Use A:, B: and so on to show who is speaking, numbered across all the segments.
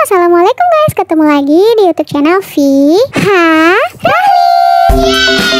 A: assalamualaikum guys, ketemu lagi di YouTube channel Fiha Rahli.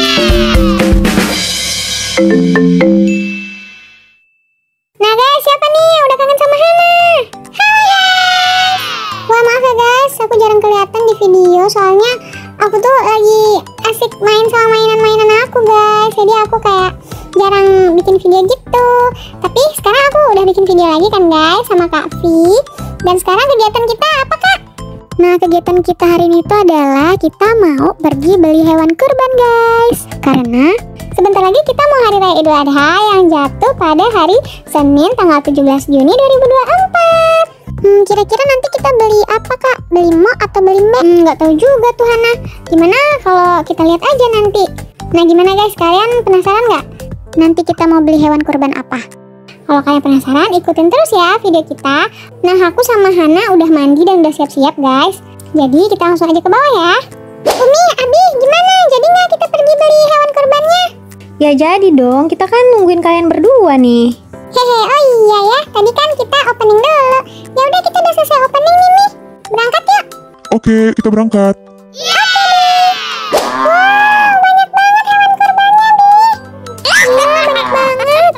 A: Nah guys, siapa nih yang udah kangen sama Hana? Hai. Wah maaf ya guys, aku jarang kelihatan di video soalnya aku tuh lagi asik main sama mainan-mainan aku guys. Jadi aku kayak jarang bikin video gitu. Tapi sekarang aku udah bikin video lagi kan guys sama Kak Vi. Dan sekarang kegiatan kita apa Kak? Nah kegiatan kita hari ini tuh adalah kita mau pergi beli hewan kurban guys. Karena sebentar lagi kita mau hari raya Idul Adha yang jatuh pada hari Senin tanggal 17 Juni 2024. Kira-kira nanti kita beli apa Kak? Beli mo atau beli me? Nggak tahu juga tuh Hana. Gimana kalau kita lihat aja nanti. Nah gimana guys, kalian penasaran nggak? Nanti kita mau beli hewan kurban apa? Kalau kalian penasaran, ikutin terus ya video kita. Nah aku sama Hana udah mandi dan udah siap-siap guys. Jadi kita langsung aja ke bawah ya. Umi, Abi, gimana? Jadi nggak kita pergi beli hewan kurbannya?
B: Ya jadi dong, kita kan nungguin kalian berdua nih.
A: Hehe, oh iya ya, tadi kan kita opening dulu. Ya udah kita udah selesai opening nih. Berangkat yuk.
C: Oke, kita berangkat.
A: Wow, banyak banget hewan kurbannya, Bi. Iya, banyak banget.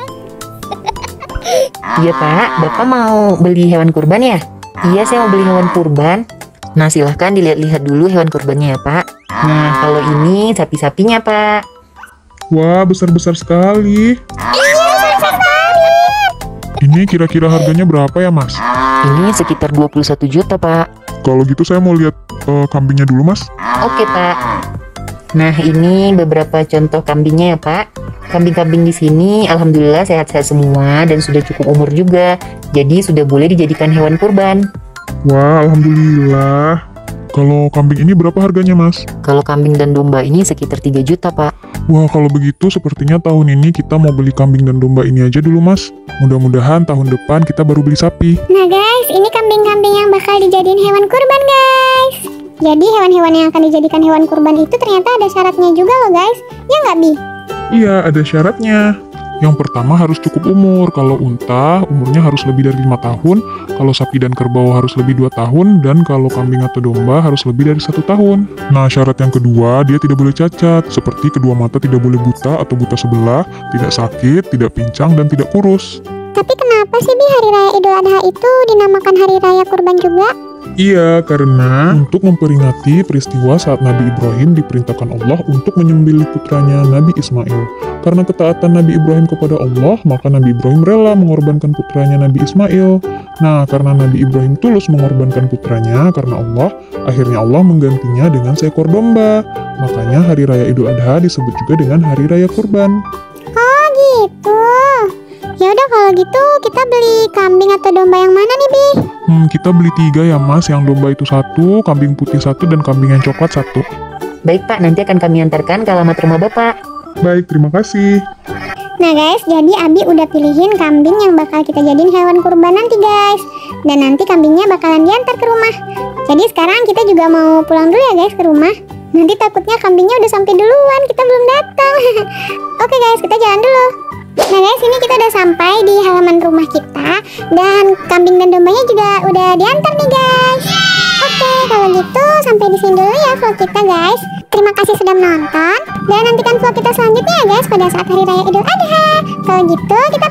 D: Iya Pak, Bapak mau beli hewan kurban ya? Iya, saya mau beli hewan kurban. Nah silahkan dilihat-lihat dulu hewan kurbannya ya Pak. Nah kalau ini sapi-sapinya Pak.
C: Wah, besar-besar sekali.
A: Iya, besar sekali.
C: Ini kira-kira harganya berapa ya, Mas?
D: Ini sekitar 21 juta Pak.
C: Kalau gitu saya mau lihat kambingnya dulu, Mas.
D: Oke Pak. Nah ini beberapa contoh kambingnya ya Pak. Kambing-kambing di sini alhamdulillah sehat-sehat semua dan sudah cukup umur juga. Jadi sudah boleh dijadikan hewan kurban.
C: Wah, alhamdulillah. Kalau kambing ini berapa harganya, Mas?
D: Kalau kambing dan domba ini sekitar 3 juta Pak.
C: Wah, kalau begitu sepertinya tahun ini kita mau beli kambing dan domba ini aja dulu, Mas. Mudah-mudahan tahun depan kita baru beli sapi.
A: Nah guys, ini kambing-kambing yang bakal dijadiin hewan kurban guys. Jadi hewan-hewan yang akan dijadikan hewan kurban itu ternyata ada syaratnya juga loh guys. Ya nggak Bi?
C: Iya, ada syaratnya. Yang pertama harus cukup umur. Kalau unta, umurnya harus lebih dari 5 tahun. Kalau sapi dan kerbau harus lebih 2 tahun. Dan kalau kambing atau domba harus lebih dari 1 tahun. Nah, syarat yang kedua, dia tidak boleh cacat. Seperti kedua mata tidak boleh buta atau buta sebelah, tidak sakit, tidak pincang, dan tidak kurus.
A: Tapi kenapa sih Bi hari raya Idul Adha itu dinamakan hari raya kurban juga?
C: Iya, karena untuk memperingati peristiwa saat Nabi Ibrahim diperintahkan Allah untuk menyembelih putranya Nabi Ismail. Karena ketaatan Nabi Ibrahim kepada Allah, maka Nabi Ibrahim rela mengorbankan putranya Nabi Ismail. Nah, karena Nabi Ibrahim tulus mengorbankan putranya karena Allah, akhirnya Allah menggantinya dengan seekor domba. Makanya hari raya Idul Adha disebut juga dengan hari raya kurban.
A: Oh gitu. Ya udah kalau gitu kita beli kambing atau domba yang mana nih Bi?
C: Kita beli 3 ya Mas. Yang domba itu 1, kambing putih 1, dan kambing yang coklat 1.
D: Baik Pak, nanti akan kami antarkan ke alamat rumah Bapak.
C: Baik, terima kasih.
A: Nah guys, jadi Abi udah pilihin kambing yang bakal kita jadiin hewan kurban nanti guys. Dan nanti kambingnya bakalan diantar ke rumah. Jadi sekarang kita juga mau pulang dulu ya guys ke rumah. Nanti takutnya kambingnya udah sampai duluan, kita belum datang. Oke guys, kita jalan dulu. Nah guys, ini kita udah sampai di halaman rumah kita. Dan kambing dan dombanya juga udah diantar nih guys. Oke, kalau gitu sampai di sini dulu ya vlog kita guys. Terima kasih sudah menonton. Dan nantikan vlog kita selanjutnya ya guys pada saat hari raya Idul Adha. Kalau gitu kita